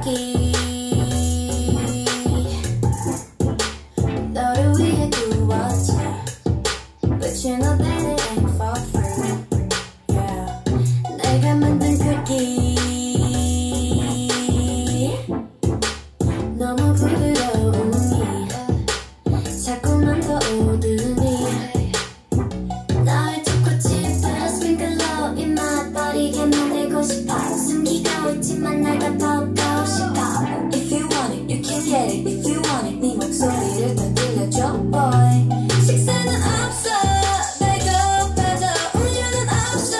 쿠키 너를 위해 구웠지 But you know that it ain't for free yeah. 내가 만든 쿠키 너무 부드러우니 자꾸만 더 오르니 너의 초코칩으로 스프링클러 입맛 버리게 만들고 싶어 숨기고 있지만 날 다 보고 싶어 If you want it, you can get it If you want it, 네 목소리를 더 들려줘 boy 식사는 없어 배고파도 음료는 없어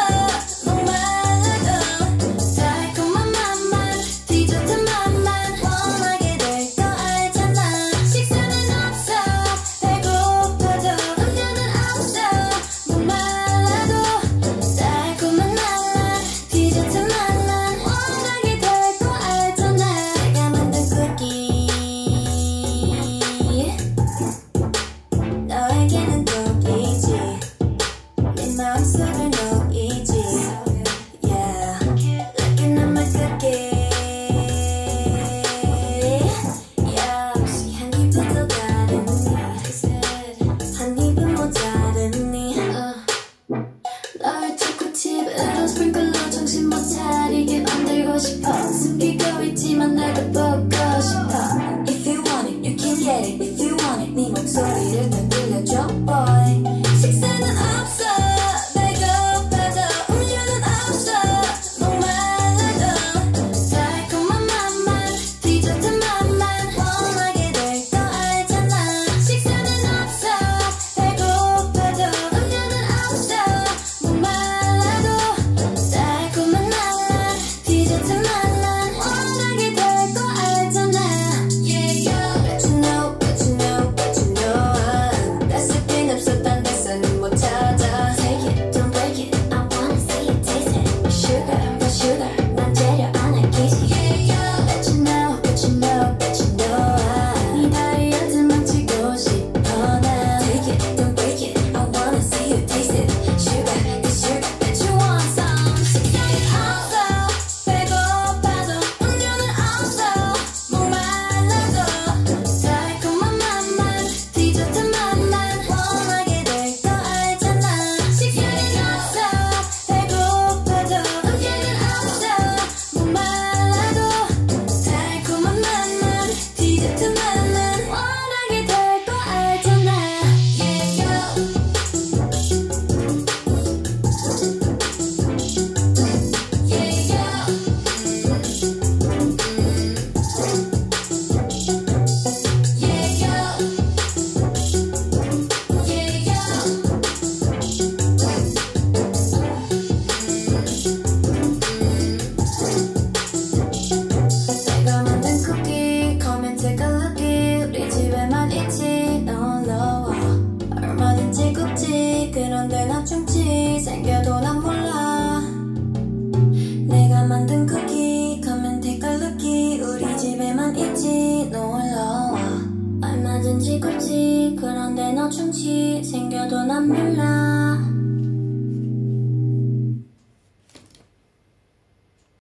목말라도 달콤한 맛만 디저트 맛만 원하게 될 거 알잖아 식사는 없어 배고파도 음료는 없어 목말라도 달콤한 맛만 디저트 맛만 원하게 될 거 알잖아 내가 만든 쿠키 너에게는 독이지 네 마음속을 녹이지 Yeah Looking at my cookie Yeah 혹시 한 입은 더 다르니 한 입은 모자르니 너의 초코칩으로 스프링클러 정신 못 차리게 만들고 싶어 숨기고 있지만 나도 보고 싶어 If you want it, you can get it If you want it, 네 목소리를 더 들려줘 boy 식사는 없어 배고파도 음료는 없어 목말라도 달콤한 맛만 디저트 맛만 원하게 될 거 알잖아 식사는 없어 배고파도 음료는 없어 목말라도 달콤한 맛만 디저트 맛만 원하게 될 거 알잖아 Yeah yeah Let you know let you know let you know 낯설 긴 없어 딴 데서는 못 찾아 Take it don't break it I wanna see you taste it Sugar but sugar 난 재료 안 아끼지 Yeah yeah Let you know let you know let you know 네 다이어트 망치고 싶어 나 Take it don't break it I wanna see you taste it Sugar the sugar that you want some 식사는 없어 배고파도 음료는 없어 목말라도 달콤한 맛만 디저트 맛만 원하게 될 거 알잖아 식사는 없어 배고파도 음료는 없어 목말라도 달콤한 맛만 디저트 맛만 원하게 될 거 알잖아 Yeah yeah Yeah yeah Yeah 내가 만든 쿠키 Come and take a look 우리 집에만 있지 놀러와 얼마든지 굽지 그런데 나 충치 생겨도 난 몰라 내가 만든 쿠키 Come and take a look 우리 집에만 있지 놀러와 얼마든지 굽지 그런데 너 충치 생겨도 난 몰라